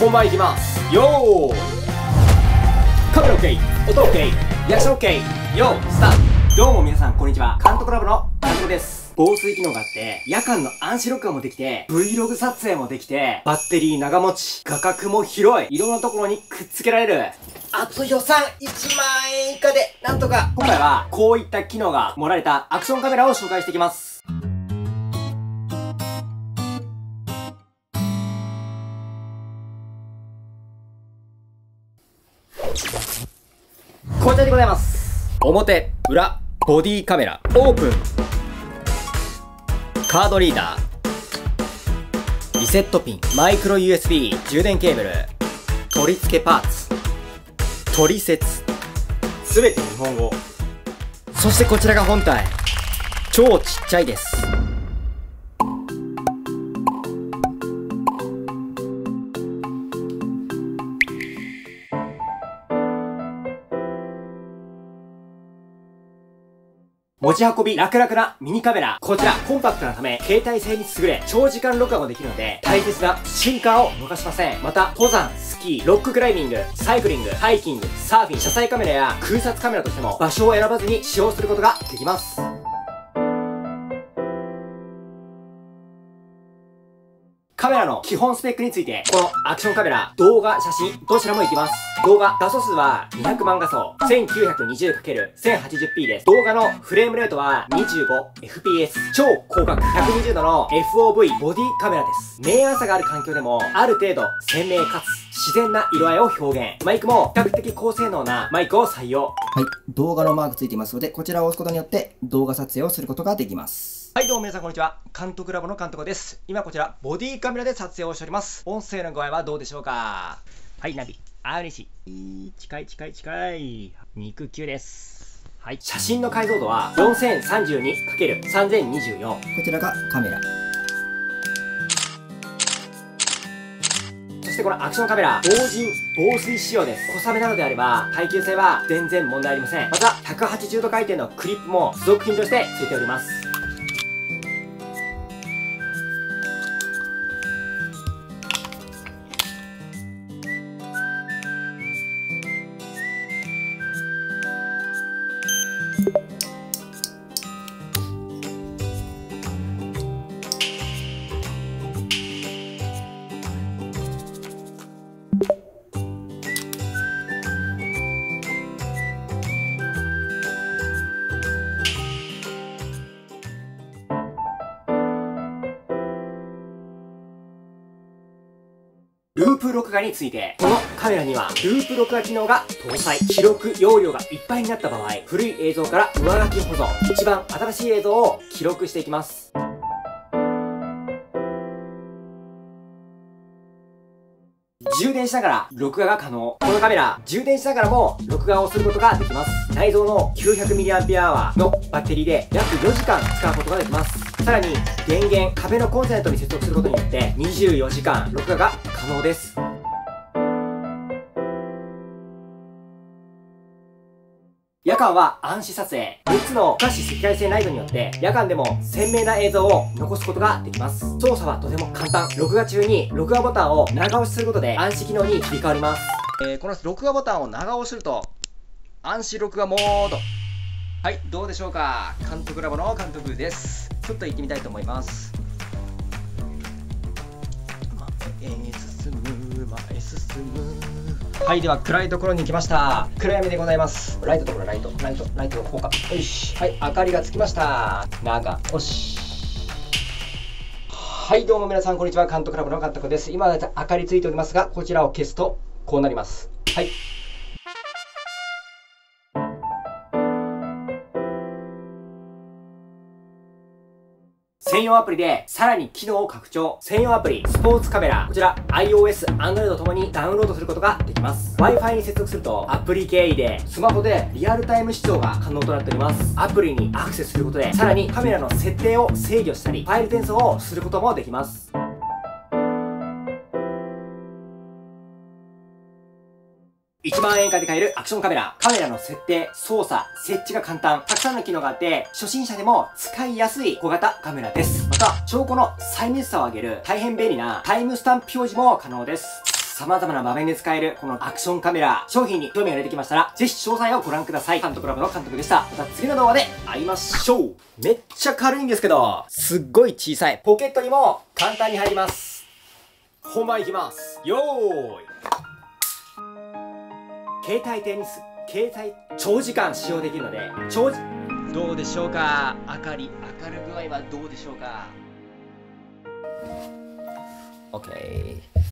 本番いきます。よーい、カメラ OK、 音 OK、 リアクション OK、 よースタート。どうも皆さんこんにちは、監督ラボの監督です。防水機能があって夜間の暗視録画もできて Vlog 撮影もできて、バッテリー長持ち、画角も広い、いろんなところにくっつけられる。あと予算1万円以下でなんとか。今回はこういった機能が盛られたアクションカメラを紹介していきます。こちらでございます。表、裏、ボディカメラ、オープン。カードリーダー、リセットピン、マイクロ USB、充電ケーブル、取り付けパーツ、取説、すべて日本語。そしてこちらが本体。超ちっちゃいです。持ち運び楽々なミニカメラ。こちらコンパクトなため携帯性に優れ、長時間録画もできるので大切な進化を逃しません。また登山、スキー、ロッククライミング、サイクリング、ハイキング、サーフィン、車載カメラや空撮カメラとしても場所を選ばずに使用することができます。カメラの基本スペックについて、このアクションカメラ、動画、写真、どちらもいきます。動画、画素数は200万画素、1920×1080p です。動画のフレームレートは 25fps、超広角、120度の FOV ボディカメラです。明暗差がある環境でも、ある程度鮮明かつ自然な色合いを表現。マイクも比較的高性能なマイクを採用。 はい、動画のマークついていますので、こちらを押すことによって動画撮影をすることができます。 はい、どうも皆さんこんにちは。監督ラボの監督です。今こちら、ボディカメラで撮影をしております。音声の具合はどうでしょうか？はい、ナビ。嬉しい。近い。肉球です。はい。写真の解像度は 4032×3024。 こちらがカメラ。 そしてこのアクションカメラ、防塵、防水仕様です。小雨なのであれば、耐久性は全然問題ありません。また、180度回転のクリップも付属品として付いております。ループ録画について、このカメラにはループ録画機能が搭載。記録容量がいっぱいになった場合、古い映像から上書き保存、一番新しい映像を記録していきます。充電しながら録画が可能。このカメラ、充電しながらも録画をすることができます。内蔵の 900mAh のバッテリーで約4時間使うことができます。さらに電源、壁のコンセントに接続することによって24時間録画が可能です。夜間は暗視撮影。3つの可視赤外線ライトによって夜間でも鮮明な映像を残すことができます。操作はとても簡単。録画中に録画ボタンを長押しすることで暗視機能に切り替わります。この録画ボタンを長押しすると暗視録画モード。はい、どうでしょうか。監督ラボの監督です。ちょっと行ってみたいと思います。前へ進む。はい、では暗いところに来ました。暗闇でございます。ライトところ、ライトがこうか。よし。はい、明かりがつきました。よし。はい、どうも皆さんこんにちは。監督ラボの監督です。今明かりついておりますが、こちらを消すとこうなります。はい。専用アプリでさらに機能を拡張。専用アプリ、スポーツカメラ。こちら iOS、Android ともにダウンロードすることができます。Wi-Fi に接続するとアプリ経由でスマホでリアルタイム視聴が可能となっております。アプリにアクセスすることでさらにカメラの設定を制御したり、ファイル転送をすることもできます。1万円以下で買えるアクションカメラ。カメラの設定、操作、設置が簡単。たくさんの機能があって、初心者でも使いやすい小型カメラです。また、証拠の細密さを上げる大変便利なタイムスタンプ表示も可能です。 様々な場面で使えるこのアクションカメラ、商品に興味が出てきましたら、ぜひ詳細をご覧ください。監督ラボの監督でした。また次の動画で会いましょう。めっちゃ軽いんですけど、すっごい小さい。ポケットにも簡単に入ります。本番いきます。よーい。携帯テニス、長時間使用できるので、どうでしょうか？明る具合はどうでしょうか？ OK。